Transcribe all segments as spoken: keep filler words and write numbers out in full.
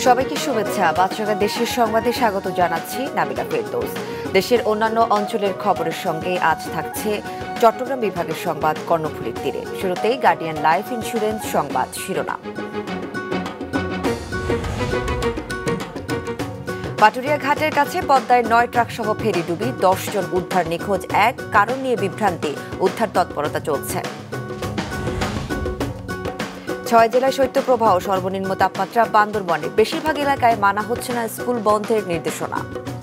সবাইকে শুভেচ্ছা। মাছরাঙা দেশের সংবাদে স্বাগত জানাচ্ছি নাবিলা ফেরদৌস। দেশের অন্যান্য অঞ্চলের খবরের সঙ্গে আজ থাকছে চট্টগ্রাম বিভাগের সংবাদ কর্ণফুলীর তীরে। শুরুতেই গার্ডিয়ান লাইফ ইন্স্যুরেন্স সংবাদ শিরোনাম। পাটুরিয়া ঘাটের কাছে পদ্মায় নয় ট্রাক সহ ফেরি ডুবি দশ জন উদ্ধার নিখোঁজ, এক কারণ নিয়ে বিভ্রান্তি, উদ্ধার তৎপরতা চলছে। ছয় জেলায় শৈত্যপ্রবাহ, সর্বনিম্ন তাপমাত্রা বান্দরবনে, বেশিরভাগ এলাকায় মানা হচ্ছে না স্কুল বন্ধের নির্দেশনা।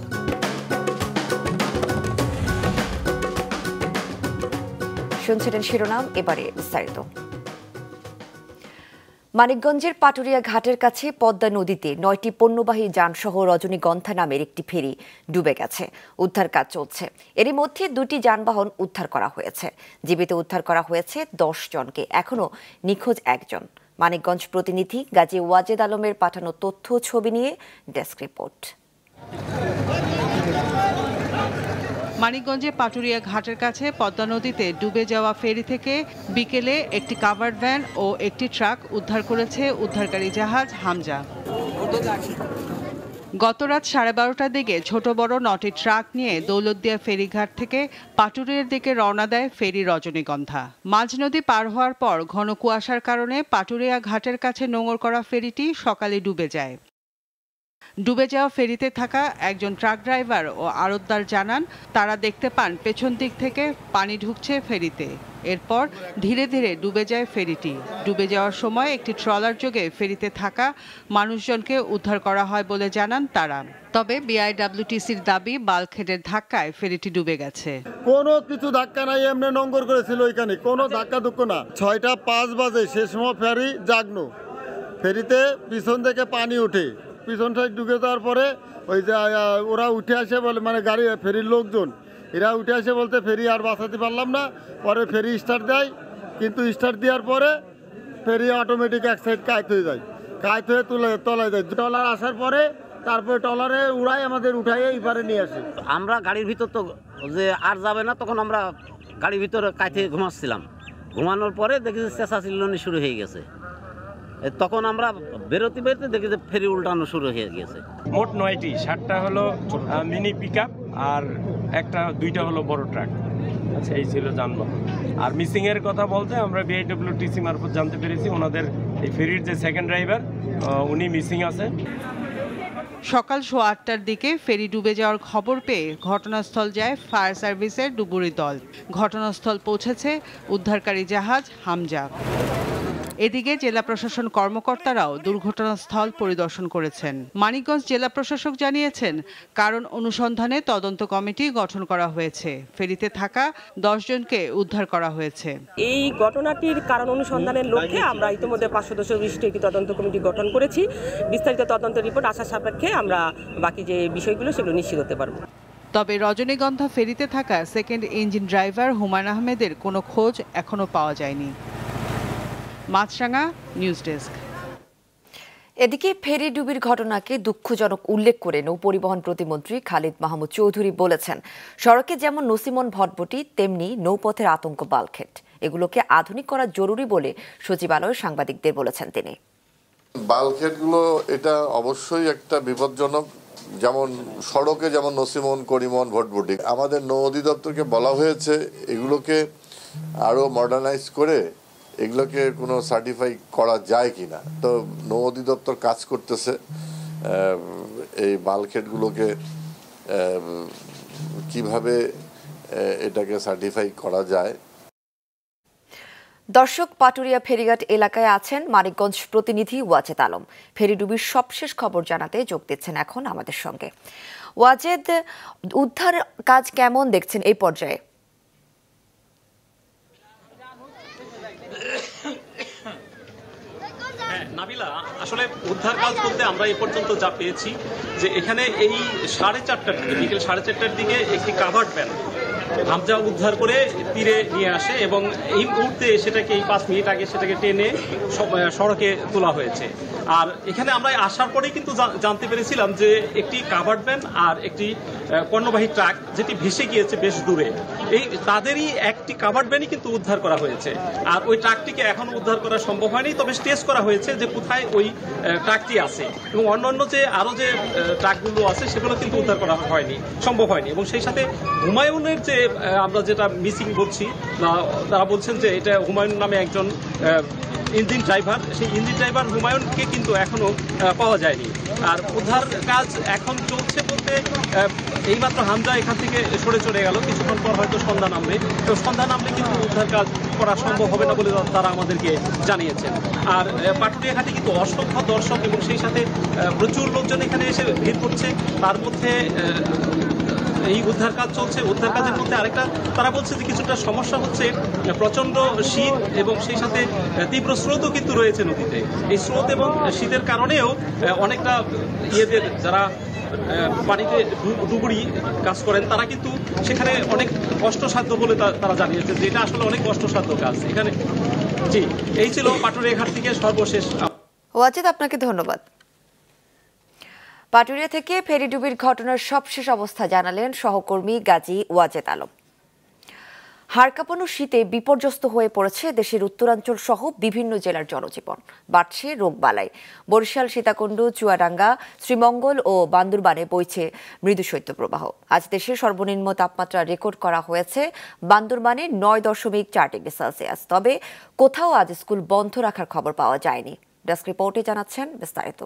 শুনছিলেন শিরোনাম, এবারে বিস্তারিত। মানিকগঞ্জের পাটুরিয়া ঘাটের কাছে পদ্মা নদীতে নয়টি পণ্যবাহী যানসহ রজনীগন্ধা নামের একটি ফেরি ডুবে গেছে। উদ্ধার কাজ চলছে। এরই মধ্যে দুটি যানবাহন উদ্ধার করা হয়েছে। জীবিত উদ্ধার করা হয়েছে দশ জনকে, এখনও নিখোঁজ একজন। মানিকগঞ্জ প্রতিনিধি গাজী ওয়াজেদ আলমের পাঠানো তথ্য ছবি নিয়ে ডেস্ক রিপোর্ট। মানিকগঞ্জে পাটুরিয়া ঘাটের কাছে পদ্মা নদীতে ডুবে যাওয়া ফেরি থেকে বিকেলে একটি কাভার্ড ভ্যান ও একটি ট্রাক উদ্ধার করেছে উদ্ধারকারী জাহাজ হামজা। গতরাত সাড়ে বারোটার দিকে ছোট বড় নটি ট্রাক নিয়ে দৌলতদিয়া ফেরিঘাট থেকে পাটুরিয়ার দিকে রওনা দেয় ফেরি রজনীগন্ধা। মাঝ নদী পার হওয়ার পর ঘন কুয়াশার কারণে পাটুরিয়া ঘাটের কাছে নোঙর করা ফেরিটি সকালে ডুবে যায়। ডুবে যাওয়া ফেরিতে থাকা একজন ট্রাক ড্রাইভার ও আড়তদার জানান, তারা দেখতে পান পেছন দিক থেকে পানি ঢুকছে ফেরিতে। এরপর ধীরে ধীরে ডুবে যায় ফেরিটি। ডুবে যাওয়ার সময় একটি ট্রলার যোগে ফেরিতে থাকা মানুষজনকে উদ্ধার করা হয় বলে জানান তারা। তবে বিআইডব্লিউটিসির দাবি, বাল্কহেডের ধাক্কায় ফেরিটি ডুবে গেছে। কোনো কিছু ধাক্কা নাই, এমনি নোঙর করেছিল ওইখানে, কোনো ধাক্কা দুঃখ না। ছয়টা পাঁচ বাজে সে সময় ফেরি জাগনো, ফেরিতে পিছন থেকে পানি উঠে, পিছন সাইড ঢুকে যাওয়ার পরে ওই যে ওরা উঠে আসে বলে, মানে গাড়ি ফেরির লোকজন এরা উঠে আসে বলতে ফেরি আর বাঁচাতে পারলাম না। পরে ফেরি স্টার্ট দেয়, কিন্তু স্টার্ট দেওয়ার পরে ফেরি অটোমেটিক এক সাইড কায়ত হয়ে যায়, কায়ত হয়ে তুলে তলায় যায়। টলার আসার পরে তারপরে টলারে উড়াই আমাদের উঠাই এই পারে নিয়ে আসে। আমরা গাড়ির ভিতর তো যে আর যাবে না, তখন আমরা গাড়ির ভিতরে কায়তে ঘুমাচ্ছিলাম। ঘুমানোর পরে দেখি যে চেঁচা চিল্লানি শুরু হয়ে গেছে। তখন আমরা বেরোতে বেরোতে দেখি যে ফেরি উল্টানো শুরু হয়ে গেছে। মোট নয়টি, সাতটা হলো মিনি পিক আপ আর একটা দুইটা হলো বড় ট্রাক। আচ্ছা, এই ছিল যানবাহন। আর মিসিং এর কথা বলতে আমরা বিআইডব্লিউটিসি মারফত জানতে পেরেছি ওনাদের এই ফেরির যে সেকেন্ড ড্রাইভার উনি মিসিং আছে। সকাল সোয়া আটটার দিকে ফেরি ডুবে যাওয়ার খবর পেয়ে ঘটনাস্থল যায় ফায়ার সার্ভিসের ডুবুরি দল। ঘটনাস্থল পৌঁছেছে উদ্ধারকারী জাহাজ হামজা। এদিকে জেলা প্রশাসন কর্মকর্তারাও দুর্ঘটনাস্থল পরিদর্শন করেছেন। মানিকগঞ্জ জেলা প্রশাসক জানিয়েছেন, কারণ অনুসন্ধানে তদন্ত কমিটি গঠন করা হয়েছে। ফেরিতে থাকা দশ জনকে উদ্ধার করা হয়েছে। এই ঘটনাটির কারণ অনুসন্ধানের লক্ষ্যে আমরা ইতিমধ্যে পাঁচ সদস্য বিশিষ্ট একটি তদন্ত কমিটি গঠন করেছি। বিস্তারিত তদন্ত রিপোর্ট আসার সাপেক্ষে আমরা বাকি যে বিষয়গুলো সেগুলো নিশ্চিত হতে পারব। তবে রজনীগন্ধা ফেরিতে থাকা সেকেন্ড ইঞ্জিন ড্রাইভার হুমায়ুন আহমেদের কোনো খোঁজ এখনো পাওয়া যায়নি। Maasranga news desk. এদিকে ফেরি ডুবির ঘটনাকে দুঃখজনক উল্লেখ করে নৌ পরিবহন প্রতিমন্ত্রী খালিদ মাহমুদ চৌধুরী বলেছেন, সড়কে যেমন নসিমন ভটভটি, তেমনি নৌপথের আতঙ্ক বাল্কহেড, এগুলোকে আধুনিক করা জরুরি বলে সচিবালয়ে সাংবাদিকদের বলেছেন তিনি। বাল্কহেডগুলো এটা অবশ্যই একটা বিপজ্জনক, যেমন সড়কে যেমন নসিমন, করিমন, ভটভটি। আমাদের নৌ অধিদপ্তরকে বলা হয়েছে এগুলোকে আরো মডার্নাইজ করে এগুলোকে কোনো সার্টিফাই করা যায় কিনা। তো নৌ অধিদপ্তর কাজ করতেছে এই বাল্কহেডগুলোকে কিভাবে এটাকে সার্টিফাই করা যায়। দর্শক, পাটুরিয়া ফেরিঘাট এলাকায় আছেন মানিকগঞ্জ প্রতিনিধি ওয়াজেদ আলম। ফেরি ডুবির সবশেষ খবর জানাতে যোগ দিচ্ছেন এখন আমাদের সঙ্গে। ওয়াজেদ, উদ্ধার কাজ কেমন দেখছেন এই পর্যায়ে? নাবিলা, আসলে উদ্ধার কাজ বলতে আমরা এই পর্যন্ত যা পেয়েছি যে এখানে এই সাড়ে চারটার দিকে বিকেল সাড়ে চারটার দিকে একটি কাভার্ড ভ্যান হামজা উদ্ধার করে তীরে নিয়ে আসে এবং এই মুহূর্তে সেটাকে এই পাঁচ মিনিট আগে সেটাকে টেনে সড়কে তোলা হয়েছে। আর এখানে আমরা আসার পরেই কিন্তু জানতে পেরেছিলাম যে একটি কাভার্ড ভ্যান আর একটি পণ্যবাহী ট্রাক যেটি ভেসে গিয়েছে বেশ দূরে, এই তাদেরই একটি কাভার্ড ভ্যানই কিন্তু উদ্ধার করা হয়েছে। আর ওই ট্রাকটিকে এখনো উদ্ধার করা সম্ভব হয়নি, তবে টেস্ট করা হয়েছে যে কোথায় ওই ট্রাকটি আছে, এবং অন্যান্য যে আরো যে ট্রাকগুলো আছে সেগুলো কিন্তু উদ্ধার করা হয়নি, সম্ভব হয়নি। এবং সেই সাথে হুমায়ুনের যে আমরা যেটা মিসিং বলছি, তারা বলছেন যে এটা হুমায়ুন নামে একজন ইঞ্জিন ড্রাইভার, সেই ইঞ্জিন ড্রাইভার হুমায়ুনকে কিন্তু এখনো পাওয়া যায়নি। আর উদ্ধার কাজ এখন চলছে বলতে এইমাত্র হামজা এখান থেকে সরে চলে গেল, কিছুক্ষণ পর হয়তো সন্ধ্যা নামবে, তো সন্ধ্যা নামলে কিন্তু উদ্ধার কাজ করা সম্ভব হবে না বলে তারা আমাদেরকে জানিয়েছেন। আর পাটুরিয়া ঘাটে কিন্তু অসংখ্য দর্শক এবং সেই সাথে প্রচুর লোকজন এখানে এসে ভিড় করছে, তার মধ্যে এই উদ্ধার কাজ চলছে। উদ্ধার কাজের মধ্যে আরেকটা তারা বলছে যে কিছুটা সমস্যা হচ্ছে, প্রচন্ড শীত এবং সেই সাথে তীব্র স্রোতও কিন্তু রয়েছে নদীতে। এই স্রোত এবং শীতের কারণেও অনেকটা ইয়েদের যারা পানিতে ডুবুরি কাজ করেন তারা কিন্তু সেখানে অনেক কষ্টসাধ্য বলে তারা জানিয়েছেন, যেটা আসলে অনেক কষ্টসাধ্য কাজ এখানে। জি, এই ছিল পাটুরিয়া ঘাট থেকে সর্বশেষ। ওয়াজিদ, আপনাকে ধন্যবাদ। পাটুরিয়া থেকে ফেরি ডুবির ঘটনার সবশেষ অবস্থা জানালেন সহকর্মী গাজী ওয়াজেদ আলম। হাড়কাঁপানো শীতে বিপর্যস্ত হয়ে পড়েছে দেশের উত্তরাঞ্চল সহ বিভিন্ন জেলার জনজীবন, বাড়ছে রোগবালাই। বরিশাল, সীতাকুণ্ড, চুয়াডাঙ্গা, শ্রীমঙ্গল ও বান্দরবানে বইছে মৃদু শৈত্যপ্রবাহ। আজ দেশের সর্বনিম্ন তাপমাত্রা রেকর্ড করা হয়েছে বান্দরবানে নয় দশমিক চার ডিগ্রি সেলসিয়াস। তবে কোথাও আজ স্কুল বন্ধ রাখার খবর পাওয়া যায়নি। ডেস্ক রিপোর্টে জানাচ্ছেন বিস্তারিত।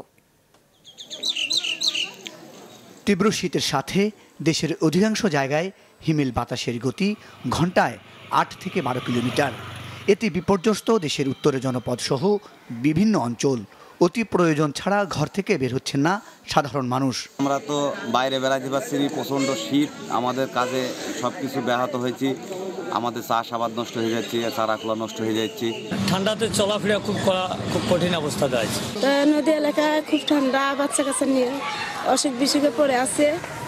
তীব্র শীতের সাথে দেশের অধিকাংশ জায়গায় হিমেল বাতাসের গতি ঘন্টায় আট থেকে বারো কিলোমিটার। এতে বিপর্যস্ত দেশের উত্তরে জনপদ সহ বিভিন্ন অঞ্চল। অতি প্রয়োজন ছাড়া ঘর থেকে বের হচ্ছেন না সাধারণ মানুষ। আমরা তো বাইরে বেড়াতে পারছি, প্রচণ্ড শীত, আমাদের কাজে সব কিছু ব্যাহত হয়েছে, আমাদের চাষাবাদ নষ্ট হয়ে যাচ্ছে, চারাখোলা নষ্ট হয়ে যাচ্ছে। ঠান্ডাতে চলাফেরা খুব খুব কঠিন অবস্থা যাচ্ছে। নদী এলাকায় খুব ঠান্ডা, বাচ্চা কাচ্চা নিয়ে অসুখ বিসুখে পড়ে আছে।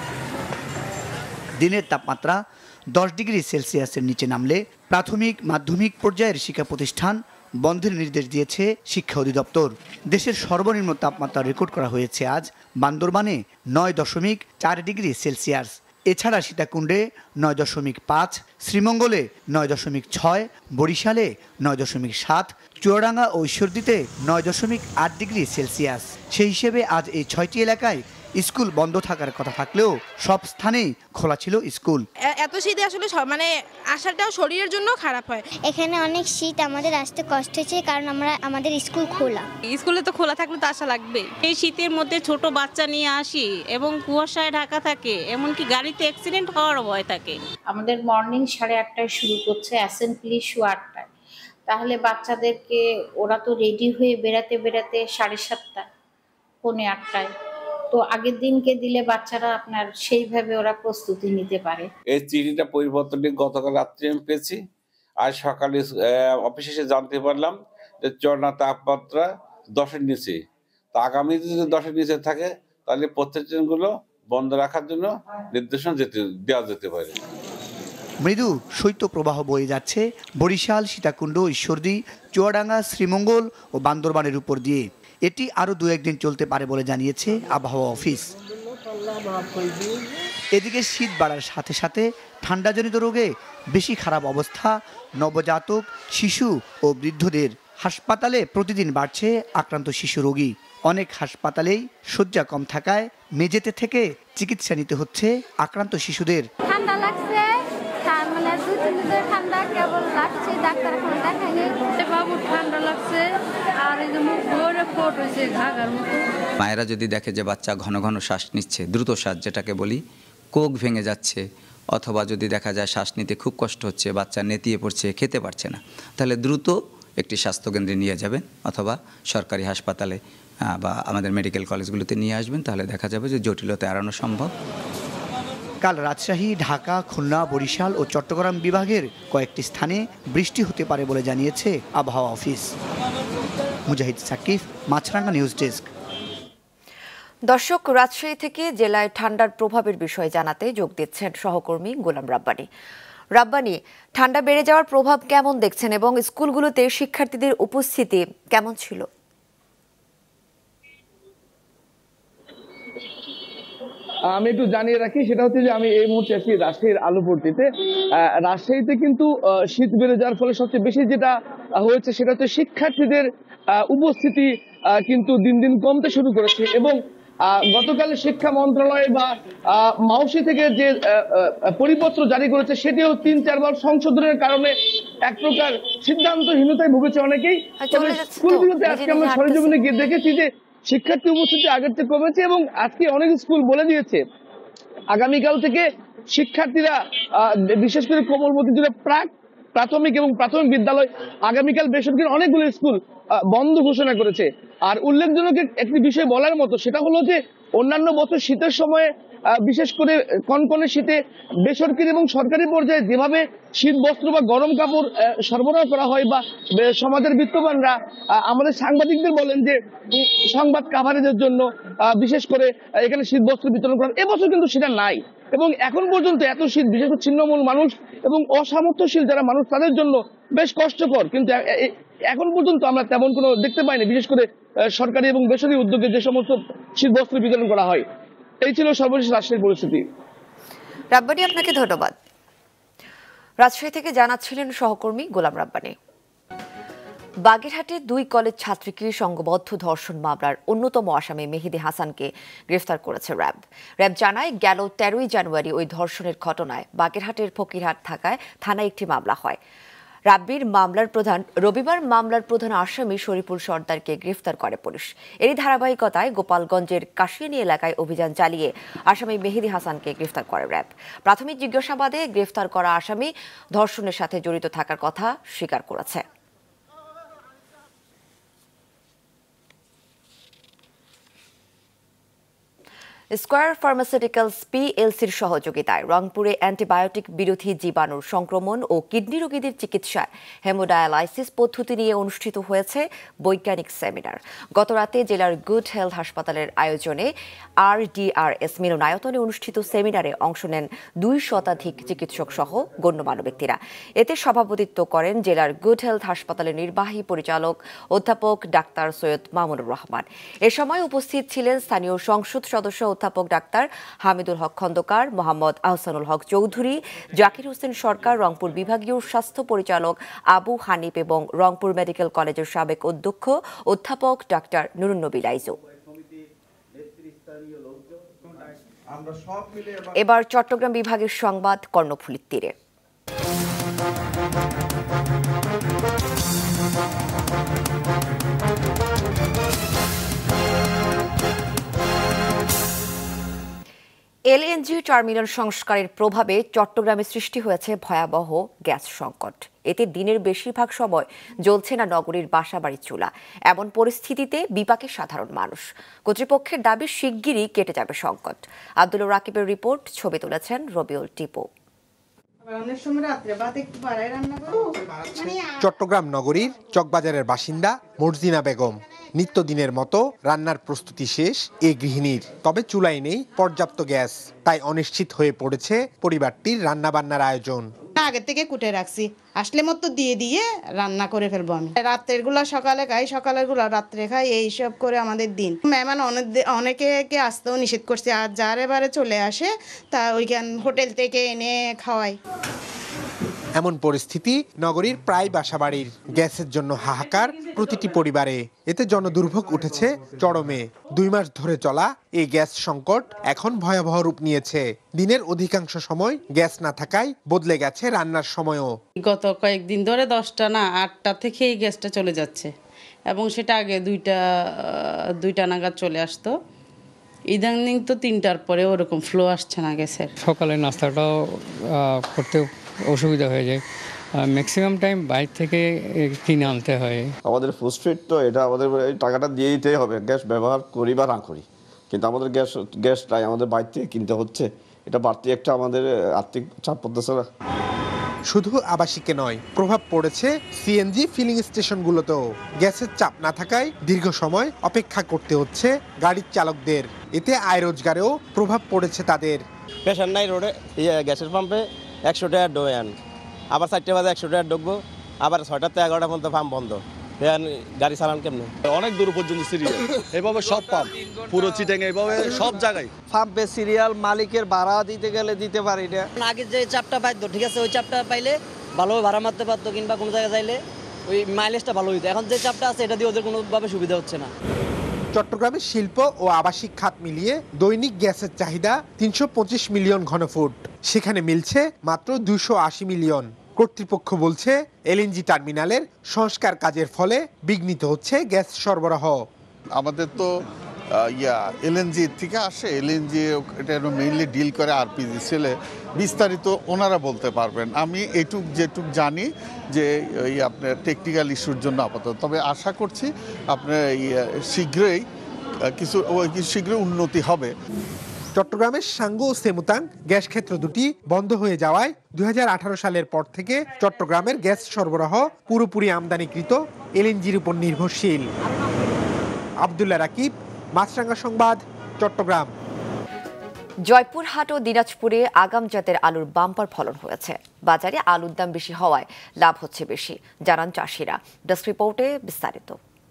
দিনের তাপমাত্রা দশ ডিগ্রি সেলসিয়াসের নিচে নামলে প্রাথমিক মাধ্যমিক পর্যায়ের শিক্ষা প্রতিষ্ঠান বন্ধের নির্দেশ দিয়েছে শিক্ষা অধিদপ্তর। দেশের সর্বনিম্ন তাপমাত্রা রেকর্ড করা হয়েছে আজ বান্দরবানে নয় দশমিক চার ডিগ্রি সেলসিয়াস। এছাড়া সীতাকুণ্ডে নয় দশমিক পাঁচ, শ্রীমঙ্গলে নয় দশমিক ছয়, বরিশালে নয় দশমিক সাত, চুয়াডাঙ্গা ও ঈশ্বরদীতে নয় দশমিক আট ডিগ্রি সেলসিয়াস। সেই হিসেবে আজ এই ছয়টি এলাকায় স্কুল বন্ধ থাকার কথা থাকলেও সব স্থানেই খোলা ছিল স্কুল। এত শীতে আসলে মানে আসাটাও শরীরের জন্য খারাপ হয়। এখানে অনেক শীত, আমাদের আসতে কষ্ট হচ্ছে কারণ আমরা আমাদের স্কুল খোলা। স্কুলে তো খোলা থাকলে তো আশা লাগবে। এই শীতের মধ্যে ছোট বাচ্চা নিয়ে আসি এবং কুয়াশায় ঢাকা থাকে, এমনকি গাড়িতে অ্যাক্সিডেন্ট হওয়ার ভয় থাকে। আমাদের মর্নিং সাড়ে আটটায় শুরু করছে, অ্যাসেম্বলি শো আটটায়, তাহলে বাচ্চাদেরকে ওরা তো রেডি হয়ে বেড়াতে বেড়াতে সাড়ে সাতটা পৌনে আটটায়, তো আগের দিনকে দিলে বাচ্চারা আপনার সেইভাবে ওরা প্রস্তুতি নিতে পারে। এই চিঠিটা পরিবর্তন গতকাল রাত্রে আমি পেয়েছি, আজ সকালে অফিসে এসে জানতে পারলাম যে চরনা তাপমাত্রা দশের নিচে। তা আগামী যদি দশের নিচে থাকে তাহলে প্রতিষ্ঠানগুলো বন্ধ রাখার জন্য নির্দেশনা যেতে দেওয়া যেতে পারে। মৃদু শৈত্যপ্রবাহ বয়ে যাচ্ছে বরিশাল, সীতাকুণ্ড, ঈশ্বরদী, চুয়াডাঙ্গা, শ্রীমঙ্গল ও বান্দরবানের উপর দিয়ে। এটি আরও দু একদিন চলতে পারে বলে জানিয়েছে আবহাওয়া অফিস। এদিকে শীত বাড়ার সাথে সাথে ঠান্ডাজনিত রোগে বেশি খারাপ অবস্থা নবজাতক, শিশু ও বৃদ্ধদের। হাসপাতালে প্রতিদিন বাড়ছে আক্রান্ত শিশু রোগী। অনেক হাসপাতালেই শয্যা কম থাকায় মেঝেতে থেকে চিকিৎসা নিতে হচ্ছে আক্রান্ত শিশুদের। ঠান্ডা লাগছে, মানে দুই তিন দিনের ঠান্ডা কেবল লাগছে, ডাক্তার এখন দেখায়নি। বাবু ঠান্ডা লাগছে আর এই যে মুখ ভরে ফোট হয়েছে ঘাঘার মতো। মায়েরা যদি দেখে যে বাচ্চা ঘন ঘন শ্বাস নিচ্ছে, দ্রুত শ্বাস যেটাকে বলি, কোক ভেঙে যাচ্ছে, অথবা যদি দেখা যায় শ্বাস নিতে খুব কষ্ট হচ্ছে, বাচ্চা নেতিয়ে পড়ছে, খেতে পারছে না, তাহলে দ্রুত একটি স্বাস্থ্যকেন্দ্রে নিয়ে যাবেন অথবা সরকারি হাসপাতালে বা আমাদের মেডিকেল কলেজগুলোতে নিয়ে আসবেন, তাহলে দেখা যাবে যে জটিলতা এড়ানো সম্ভব। কাল রাজশাহী, ঢাকা, খুলনা, বরিশাল ও চট্টগ্রাম বিভাগের কয়েকটি স্থানে বৃষ্টি হতে পারে বলে জানিয়েছে আবহাওয়া office. Mujahid Sakib, Maasranga news desk. দর্শক, রাজশাহী থেকে জেলায় ঠান্ডার প্রভাবের বিষয়ে জানাতে যোগ দিচ্ছেন সহকর্মী গোলাম রাব্বানী। রাব্বানী, ঠান্ডা বেড়ে যাওয়ার প্রভাব কেমন দেখছেন এবং স্কুলগুলোতে শিক্ষার্থীদের উপস্থিতি কেমন ছিল? আমি একটু জানিয়ে রাখি, সেটা হচ্ছে যে আমি এই মুহূর্তে আছি রাজশাহীর আলুপট্টিতে। রাজশাহীতে কিন্তু শীত বেড়ে যাওয়ার ফলে সবচেয়ে বেশি যেটা হয়েছে সেটা হচ্ছে শিক্ষার্থীদের উপস্থিতি কিন্তু দিন দিন কমতে শুরু করেছে এবং গতকাল শিক্ষা মন্ত্রণালয় বা মাউসি থেকে যে পরিপত্র জারি করেছে সেটিও তিন চারবার সংশোধনের কারণে এক প্রকার সিদ্ধান্তহীনতায় ভুগেছে অনেকেই। তবে স্কুলগুলোতে আজকে আমরা সরেজমিনে গিয়ে দেখেছি যে শিক্ষার্থী উপস্থিতি আগের চেয়ে কমেছে এবং আজকে অনেক স্কুল বলে দিয়েছে আগামীকাল থেকে শিক্ষার্থীরা বিশেষ করে কোমলমতি জুড়ে প্রাক প্রাথমিক এবং প্রাথমিক বিদ্যালয় আগামীকাল বেসরকারি অনেকগুলো স্কুল বন্ধ ঘোষণা করেছে। আর উল্লেখজনক একটি বিষয় বলার মতো সেটা হলো যে অন্যান্য বছর শীতের সময়ে বিশেষ করে কনকনে শীতে বেসরকারি এবং সরকারি পর্যায়ে যেভাবে শীত বস্ত্র বা গরম কাপড় সরবরাহ করা হয় বা সমাজের বিত্তবানরা আমাদের সাংবাদিকদের বলেন যে সংবাদ কাভারেজের জন্য বিশেষ করে এখানে শীত বস্ত্র বিতরণ করেন, এবছর কিন্তু সেটা নাই এবং এখন পর্যন্ত এত শীত বিশেষ করে ছিন্নমূল মানুষ এবং অসামর্থ্যশীল যারা মানুষ তাদের জন্য বেশ কষ্টকর। কিন্তু এখন পর্যন্ত আমরা তেমন কোনো দেখতে পাইনি, বিশেষ করে সরকারি এবং বেসরকারি উদ্যোগে যে সমস্ত শীত বস্ত্র বিতরণ করা হয়। এই ছিল সর্বশেষ রাজশাহীর পরিস্থিতি। রাব্বানি, আপনাকে ধন্যবাদ। রাজশাহী থেকে জানাচ্ছিলেন সহকর্মী গোলাম রাব্বানি। বাগেরহাটে দুই কলেজ ছাত্রীকে সংঘবদ্ধ ধর্ষণ মামলার অন্যতম আসামি মেহেদী হাসানকে গ্রেফতার করেছে র্যাব। র্যাব জানায় গেল তেরোই জানুয়ারি ওই ধর্ষণের ঘটনায় বাগেরহাটের ফকিরহাট থাকায় থানায় একটি মামলা হয়। রাব্বির মামলার প্রধান রবিবার মামলার প্রধান আসামি শরীফুল সর্দারকে গ্রেফতার করে পুলিশ। এরই ধারাবাহিকতায় গোপালগঞ্জের কাশিয়ানী এলাকায় অভিযান চালিয়ে আসামি মেহেদী হাসানকে গ্রেফতার করে র্যাব। প্রাথমিক জিজ্ঞাসাবাদে গ্রেফতার করা আসামি ধর্ষণের সাথে জড়িত থাকার কথা স্বীকার করেছে। স্কয়ার ফার্মাসিউটিক্যালস পিএলসির সহযোগিতায় রংপুরে অ্যান্টিবায়োটিক বিরোধী জীবাণুর সংক্রমণ ও কিডনি রোগীদের চিকিৎসায় হেমোডায়ালাইসিস পদ্ধতি নিয়ে অনুষ্ঠিত হয়েছে বৈজ্ঞানিক সেমিনার। গতরাতে জেলার গুড হেলথ হাসপাতালের আয়োজনে আরডিআরএস মিলনায়তনে অনুষ্ঠিত সেমিনারে অংশ নেন দুই শতাধিক চিকিৎসক সহ গণ্যমান্য ব্যক্তিরা। এতে সভাপতিত্ব করেন জেলার গুড হেলথ হাসপাতালের নির্বাহী পরিচালক অধ্যাপক ডাক্তার সৈয়দ মামুনুর রহমান। এ সময় উপস্থিত ছিলেন স্থানীয় সংসদ সদস্য অধ্যাপক ডাক্তার হামিদুল হক খন্দকার, মোহাম্মদ আহসানুল হক চৌধুরী, জাকির হোসেন সরকার, রংপুর বিভাগীয় স্বাস্থ্য পরিচালক আবু হানিফ এবং রংপুর মেডিকেল কলেজের সাবেক অধ্যক্ষ অধ্যাপক ডাক্তার নুরুন্নবী লাইজু। এবার চট্টগ্রাম বিভাগের সংবাদ কর্ণফুলীর তীরে। এলএনজি টার্মিনাল সংস্কারের প্রভাবে চট্টগ্রামে সৃষ্টি হয়েছে ভয়াবহ গ্যাস সংকট। এতে দিনের বেশিরভাগ সময় জ্বলছে না নগরীর বাসাবাড়ির চুলা। এমন পরিস্থিতিতে বিপাকে সাধারণ মানুষ। কর্তৃপক্ষের দাবি শিগগিরই কেটে যাবে সংকট। আব্দুল রাকিবের রিপোর্ট, ছবি তুলেছেন রবিউল টিপু। চট্টগ্রাম নগরীর চকবাজারের বাসিন্দা মর্জিনা বেগম। নিত্যদিনের মতো রান্নার প্রস্তুতি শেষ এই গৃহিণীর, তবে চুলায় নেই পর্যাপ্ত গ্যাস। তাই অনিশ্চিত হয়ে পড়েছে পরিবারটির রান্নাবান্নার আয়োজন। আগে থেকে কুটে রাখছি, আসলে মতো দিয়ে দিয়ে রান্না করে ফেলবো আমি। রাত্রের গুলা সকালে খাই, সকালের গুলা রাত্রে খাই, এইসব করে আমাদের দিন। মেহমান অনেকে আসতেও নিষেধ করছে, আর যার এবারে চলে আসে তা ওইখান হোটেল থেকে এনে খাওয়াই। এমন পরিস্থিতি নগরীর প্রায় বাসাবাড়ির। গ্যাসের জন্য হাহাকার প্রতিটি পরিবারে। এতে জনদুর্ভোগ উঠেছে চরমে। দুই মাস ধরে চলা এই গ্যাস সংকট এখন ভয়াবহ রূপ নিয়েছে। দিনের অধিকাংশ সময় গ্যাস না থাকায় বদলে গেছে রান্নার সময়ও। গত কয়েকদিন ধরে দশটা না আটটা থেকে এই গ্যাসটা চলে যাচ্ছে, এবং সেটা আগে দুইটা দুইটা নাগাদ চলে আসতো। ইদানিং তো তিনটার পরে ওরকম ফ্লো আসছে না গ্যাসের। সকালে নাস্তাটাও করতে অসুবিধা হয়ে যায়, ম্যাক্সিমাম টাইম বাইরে থেকে কিনে আনতে হয়। আমাদের ফুস্ট্রিট তো এটা আমাদের টাকাটা দিয়ে দিতেই হবে, গ্যাস ব্যবহার করি বা না করি, কিন্তু আমাদের গ্যাস গ্যাসটাই আমাদের বাইরে থেকে কিনতে হচ্ছে। এটা বাড়তি একটা আমাদের আর্থিক চাপ পড়তেছে না। শুধু আবাসিকে নয়, প্রভাব পড়েছে সিএনজি ফিলিং স্টেশনগুলোতেও। গ্যাসের চাপ না থাকায় দীর্ঘ সময় অপেক্ষা করতে হচ্ছে গাড়ির চালকদের। এতে আয় রোজগারেও প্রভাব পড়েছে তাদের। পেশার নাই রোডে গ্যাসের পাম্পে একশো টাকা ডোয়ান, আবার চারটে বাজে একশো টাকা ঢুকবো, আবার ছয়টার থেকে এগারোটা পর্যন্ত পাম্প বন্ধ। গাড়ি চালান কেমন অনেক দূর পর্যন্ত সিরিয়াল এভাবে সব পাম্প পুরো চিটাং এইভাবে সব জায়গায় পাম্পে সিরিয়াল মালিকের ভাড়া দিতে গেলে দিতে পারি না। আগে যে চাপটা পাইতো ঠিক আছে, ওই চাপটা পাইলে ভালোভাবে ভাড়া মারতে পারতো, কিংবা কোনো জায়গায় যাইলে ওই মাইলেজটা ভালো হইতো। এখন যে চাপটা আছে এটা দিয়ে ওদের কোনোভাবে সুবিধা হচ্ছে না। চট্টগ্রামের শিল্প ও আবাসিক খাত মিলিয়ে দৈনিক গ্যাসের চাহিদা তিনশো পঁচিশ মিলিয়ন ঘনফুট, সেখানে মিলছে মাত্র দুশো আশি মিলিয়ন। কর্তৃপক্ষ বলছে এলএনজি টার্মিনালের সংস্কার কাজের ফলে বিঘ্নিত হচ্ছে গ্যাস সরবরাহ। আমাদের তো ইয়া এলএনজি থেকে আসে, এলএনজি এটা মেইনলি ডিল করে আরপিজি সেলে, বিস্তারিত ওনারা বলতে পারবেন। আমি এইটুক যেটুক জানি যে এই আপনার টেকনিক্যাল ইস্যুর জন্য আপাতত, তবে আশা করছি আপনার শীঘ্রই কিছু শীঘ্রই উন্নতি হবে। চট্টগ্রামের সাঙ্গু ও সেমুতাং গ্যাস ক্ষেত্র দুটি বন্ধ হয়ে যাওয়ায় দুই হাজার আঠারো সালের পর থেকে চট্টগ্রামের গ্যাস সরবরাহ পুরোপুরি আমদানিকৃত এলএনজির উপর নির্ভরশীল। আব্দুল্লাহ রাকিব, মাছরাঙ্গা সংবাদ, চট্টগ্রাম। জয়পুরহাট ও দিনাজপুরে আগাম জাতের আলুর বাম্পার ফলন হয়েছে। বাজারে আলুর দাম বেশি হওয়ায় লাভ হচ্ছে বেশি, জানান চাষিরা। ডেস্ক রিপোর্টে বিস্তারিত।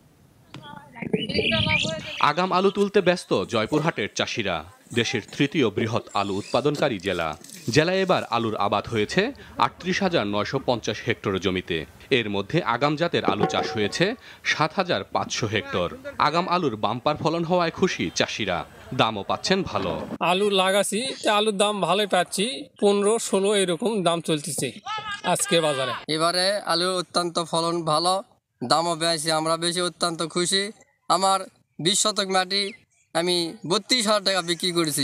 আগাম আলু তুলতে ব্যস্ত জয়পুরহাটের চাষিরা। দেশের তৃতীয় বৃহৎ আলু উৎপাদনকারী জেলা। জেলায় এবার আলুর আবাদ হয়েছে আটত্রিশ হাজার নয়শো পঞ্চাশ হেক্টর জমিতে। এর মধ্যে আগাম জাতের আলু চাষ হয়েছে সাত হাজার পাঁচশো হেক্টর। আগাম আলুর বাম্পার ফলন হওয়ায় খুশি চাষিরা, দামও পাচ্ছেন ভালো। আলু লাগাছি, আলুর দাম ভালোই পাচ্ছি, পনেরো ষোলো এরকম দাম চলতেছে আজকে বাজারে। এবারে আলুর অত্যন্ত ফলন ভালো, দামও পেয়েছি আমরা বেশি, অত্যন্ত খুশি। আমার বিশ শতক মাটি আমি বত্রিশ হাজার টাকা বিক্রি করেছি।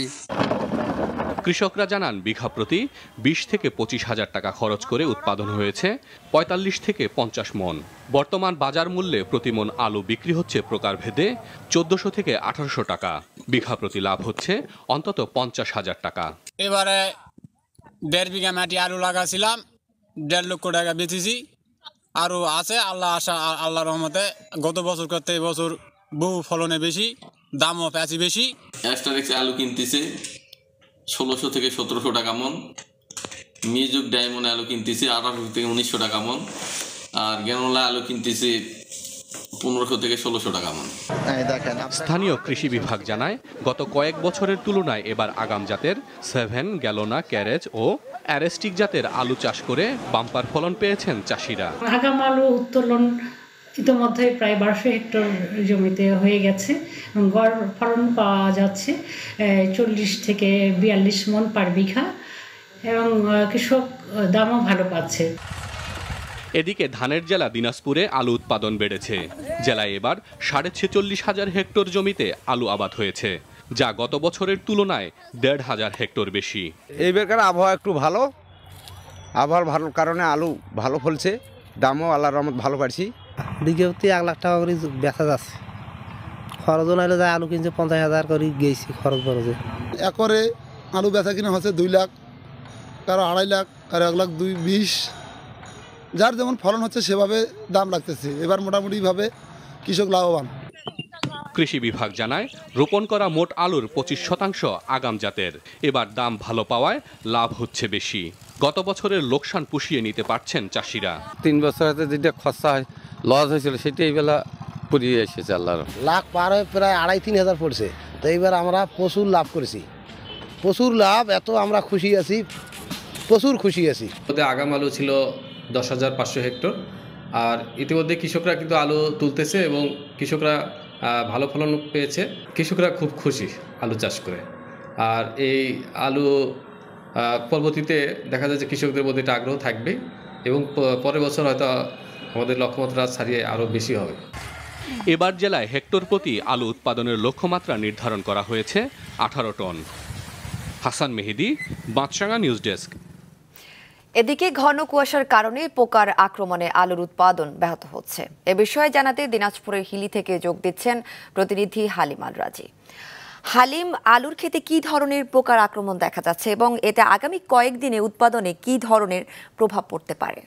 কৃষকরা জানান বিঘা প্রতি বিশ থেকে পঁচিশ হাজার টাকা খরচ করে উৎপাদন হয়েছে পঁয়তাল্লিশ থেকে পঞ্চাশ মন। বর্তমান বাজার মূল্যে প্রতি মন আলু বিক্রি হচ্ছে প্রকারভেদে চোদ্দশো থেকে আঠারোশো টাকা। বিঘা প্রতি লাভ হচ্ছে অন্তত পঞ্চাশ হাজার টাকা। এবারে দেড় বিঘা মাটি আলু লাগাছিলাম, দেড় লক্ষ টাকা বেচেছি। আরও আছে, আল্লাহ আশা আল্লাহ রহমতে গত বছর করতে এবছর বহু ফলনে বেশি, দামও পেয়েছি বেশি। অ্যাস্টারিক্স আলু কিনতেছে ষোলোশো থেকে সতেরোশো টাকা মন, মিউজিক ডায়মন্ড আলু কিনতেছে আঠারোশো থেকে উনিশশো টাকা মন, আর গ্যানোলা আলু কিনতেছে পনেরোশো থেকে ষোলোশো টাকা মন। স্থানীয় কৃষি বিভাগ জানায় গত কয়েক বছরের তুলনায় এবার আগাম জাতের সেভেন, গ্যালোনা, ক্যারেজ ও অ্যারেস্টিক জাতের আলু চাষ করে বাম্পার ফলন পেয়েছেন চাষিরা। আগাম আলু উত্তোলন ইতিমধ্যে প্রায় বারোশো হেক্টর জমিতে হয়ে গেছে এবং গড় ফলন পাওয়া যাচ্ছে চল্লিশ থেকে বিয়াল্লিশ মন পার বিঘা এবং কৃষক দামও ভালো পাচ্ছে। এদিকে ধানের জেলা দিনাজপুরে আলু উৎপাদন বেড়েছে। জেলায় এবার সাড়ে ছেচল্লিশ হাজার হেক্টর জমিতে আলু আবাদ হয়েছে, যা গত বছরের তুলনায় দেড় হাজার হেক্টর বেশি। এইবারকার আবহাওয়া একটু ভালো, আবহাওয়ার ভালোর কারণে আলু ভালো ফলছে, দামও আল্লাহর রহমত ভালো পাচ্ছি। বিঘাপতি এক লাখ টাকা করে বেচা যাচ্ছে, খরচ নাইলে যায় আলু কিনছে পঞ্চাশ হাজার করে গেছি খরচ খরচে। একরে আলু বেচা কিনা হচ্ছে দুই লাখ, কারো আড়াই লাখ, কারো এক লাখ দুই বিশ, যার যেমন ফলন হচ্ছে সেভাবে দাম লাগতেছে। এবার মোটামুটিভাবে কৃষক লাভবান। কৃষি বিভাগ জানায় রোপণ করা মোট আলুর পঁচিশ শতাংশ আগাম জাতের। এবার দাম ভালো পাওয়ায় লাভ হচ্ছে বেশি। গত বছরের লোকসান পুষিয়ে নিতে পারছেন চাষিরা। তিন বছর হাতে যেটা খরচা লস হয়েছিল সেটা এই বেলা পুড়িয়ে এসেছে আল্লাহর। লাখ পার হয়ে প্রায় আড়াই তিন হাজার পড়ছে, তো এইবার আমরা প্রচুর লাভ করেছি, প্রচুর লাভ। এত আমরা খুশি আছি, প্রচুর খুশি আছি। আগাম আলু ছিল দশ হাজার পাঁচশো হেক্টর, আর ইতিমধ্যে কৃষকরা কিন্তু আলু তুলতেছে এবং কৃষকরা ভালো ফলন পেয়েছে। কৃষকরা খুব খুশি আলু চাষ করে। আর এই আলু পরবর্তীতে দেখা যায় যে কৃষকদের মধ্যে একটা আগ্রহ থাকবে এবং পরের বছর হয়তো আমাদের লক্ষ্যমাত্রা ছাড়িয়ে আরও বেশি হবে। এবার জেলায় হেক্টর প্রতি আলু উৎপাদনের লক্ষ্যমাত্রা নির্ধারণ করা হয়েছে আঠারো ton. Hasan Mehedi, Maasranga news desk. এদিকে ঘন কুয়াশার কারণে পোকার আক্রমণে আলুর উৎপাদন ব্যাহত হচ্ছে। এ বিষয়ে জানাতে দিনাজপুরের হিলি থেকে যোগ দিচ্ছেন প্রতিনিধি হালিম আল রাজি। হালিম, আলুর ক্ষেতে কি ধরনের পোকার আক্রমণ দেখা যাচ্ছে এবং এতে আগামী কয়েকদিনে উৎপাদনে কি ধরনের প্রভাব পড়তে পারে?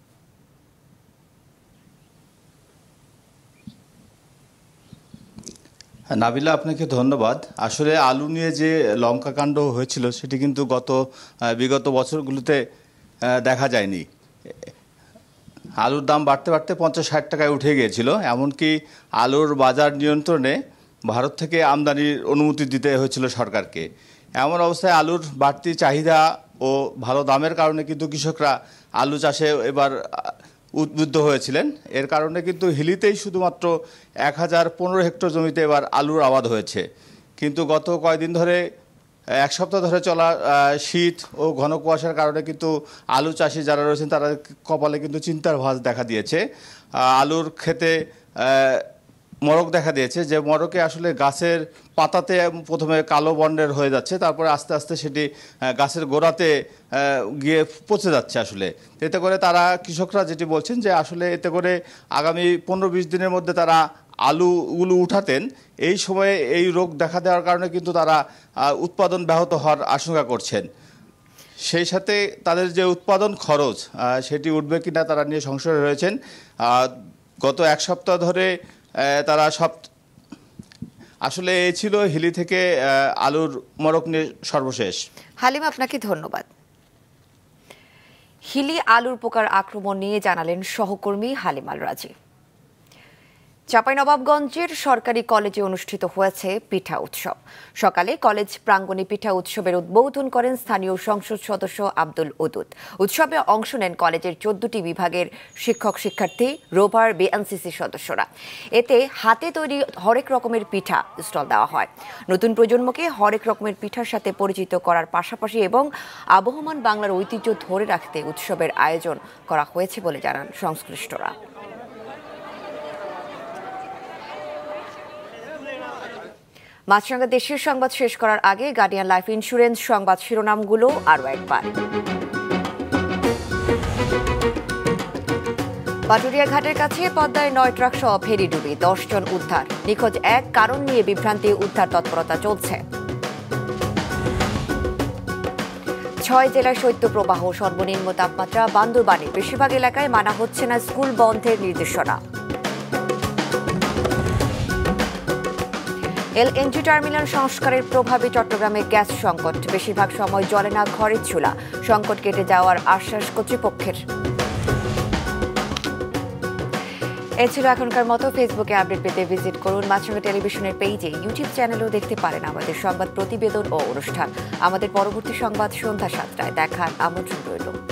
নাবিলা, আপনাকে ধন্যবাদ। আসলে আলু নিয়ে যে লঙ্কা কাণ্ড হয়েছিল সেটি কিন্তু গত বিগত বছরগুলোতে দেখা যায়নি। আলুর দাম বাড়তে বাড়তে পঞ্চাশ ষাট টাকায় উঠে গিয়েছিল। এমনকি আলুর বাজার নিয়ন্ত্রণে ভারত থেকে আমদানির অনুমতি দিতে হয়েছিল সরকারকে। এমন অবস্থায় আলুর বাড়তি চাহিদা ও ভালো দামের কারণে কিন্তু কৃষকরা আলু চাষে এবার উদ্বুদ্ধ হয়েছিলেন। এর কারণে কিন্তু হিলিতেই শুধুমাত্র এক হাজার পনেরো হেক্টর জমিতে এবার আলুর আবাদ হয়েছে। কিন্তু গত কয়েকদিন ধরে এক সপ্তাহ ধরে চলা শীত ও ঘন কুয়াশার কারণে কিন্তু আলু চাষি যারা রয়েছেন তারা কপালে কিন্তু চিন্তার ভাঁজ দেখা দিয়েছে। আলুর ক্ষেতে মরক দেখা দিয়েছে, যে মরকে আসলে গাছের পাতাতে প্রথমে কালো বর্ণের হয়ে যাচ্ছে, তারপরে আস্তে আস্তে সেটি গাছের গোড়াতে গিয়ে পচে যাচ্ছে। আসলে এতে করে তারা কৃষকরা যেটি বলছেন যে আসলে এতে করে আগামী পনেরো বিশ দিনের মধ্যে তারা আলুগুলো উঠাতেন। এই সময়ে এই রোগ দেখা দেওয়ার কারণে কিন্তু তারা উৎপাদন ব্যাহত হওয়ার আশঙ্কা করছেন। সেই সাথে তাদের যে উৎপাদন খরচ সেটি উঠবে কিনা তারা নিয়ে সংশয় রয়েছেন। গত এক সপ্তাহ ধরে তারা সব আসলে এই ছিল হিলি থেকে আলুর মরক নিয়ে সর্বশেষ। হালিম, আপনাকে ধন্যবাদ। হিলি আলুর পোকার আক্রমণ নিয়ে জানালেন সহকর্মী হালিম আল রাজি। চাঁপাইনবাবগঞ্জের সরকারি কলেজে অনুষ্ঠিত হয়েছে পিঠা উৎসব। সকালে কলেজ প্রাঙ্গণে পিঠা উৎসবের উদ্বোধন করেন স্থানীয় সংসদ সদস্য আব্দুল উদুদ। উৎসবে অংশ নেন কলেজের চোদ্দটি বিভাগের শিক্ষক শিক্ষার্থী, রোভার, বিএনসিসি সদস্যরা। এতে হাতে তৈরি হরেক রকমের পিঠা স্টল দেওয়া হয়। নতুন প্রজন্মকে হরেক রকমের পিঠার সাথে পরিচিত করার পাশাপাশি এবং আবহমান বাংলার ঐতিহ্য ধরে রাখতে উৎসবের আয়োজন করা হয়েছে বলে জানান সংশ্লিষ্টরা। মাছরাঙ্গা দেশের সংবাদ শেষ করার আগে গার্ডিয়ান লাইফ ইন্স্যুরেন্স সংবাদ শিরোনামগুলো আরও একবার। পাটুরিয়া ঘাটের কাছে পদ্মায় নয় ট্রাক সহ ফেরি ডুবি, দশ জন উদ্ধার। নিখোঁজ এক, কারণ নিয়ে বিভ্রান্তি, উদ্ধার তৎপরতা চলছে। ছয় জেলায় শৈত্যপ্রবাহ, সর্বনিম্ন তাপমাত্রা বান্দরবানে বেশিরভাগ এলাকায় মানা হচ্ছে না স্কুল বন্ধের নির্দেশনা। এলএনজি টার্মিনাল সংস্কারের প্রভাবে চট্টগ্রামে গ্যাস সংকট, বেশিরভাগ সময় জ্বলে না ঘরের চুলা, সংকট কেটে যাওয়ার আশ্বাস কর্তৃপক্ষের। এ ছিল এখনকার মতো। ফেসবুকে আপডেট পেতে ভিজিট করুন মাছরাঙ্গা টেলিভিশনের পেজে, ইউটিউব চ্যানেলেও দেখতে পারেন আমাদের সংবাদ প্রতিবেদন ও অনুষ্ঠান। আমাদের পরবর্তী সংবাদ সন্ধ্যা সাতটায় দেখার আমন্ত্রণ রইল।